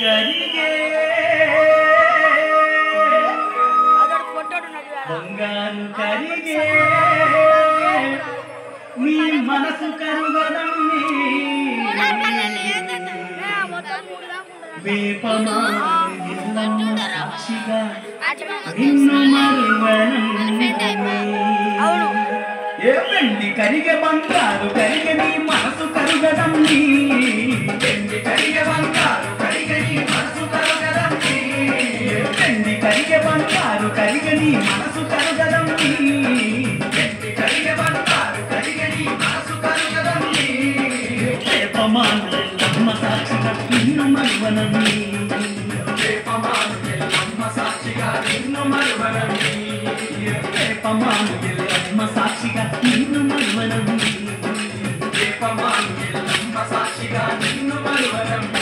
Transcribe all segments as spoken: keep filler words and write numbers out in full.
కరిగే బంగారు కరిగే నీ మనసు కరుగదమ్మి వేపమా ఇల్లమ్మ సాక్షిగా నిన్ను మరువనమ్మి ఏ వెండి కరిగే బంగారు కరిగే నీ మనసు కరుగదమ్మి వెండి కరిగే బంగారు కరిగే నీ మనసు కరుగదమ్మి వెండి కరిగే బంగారు కరిగే నీ మనసు కరుగదమ్మి వెండి కరిగే బంగారు కరిగే నీ మనసు కరుగదమ్మి వేపమా ఇల్లమ్మ సాక్షిగా నిన్ను మరువనమ్మి వేపమా ఇల్లమ్మ సాక్షిగా నిన్ను మరువనమ్మి వేపమా ఇల్లమ్మ సాక్షిగా నిన్ను మరువనమ్మి వేపమా ఇల్లమ్మ సాక్షిగా నిన్ను మరువనమ్మి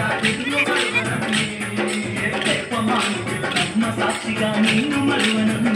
సాక్షిగా నిన్ను మరువను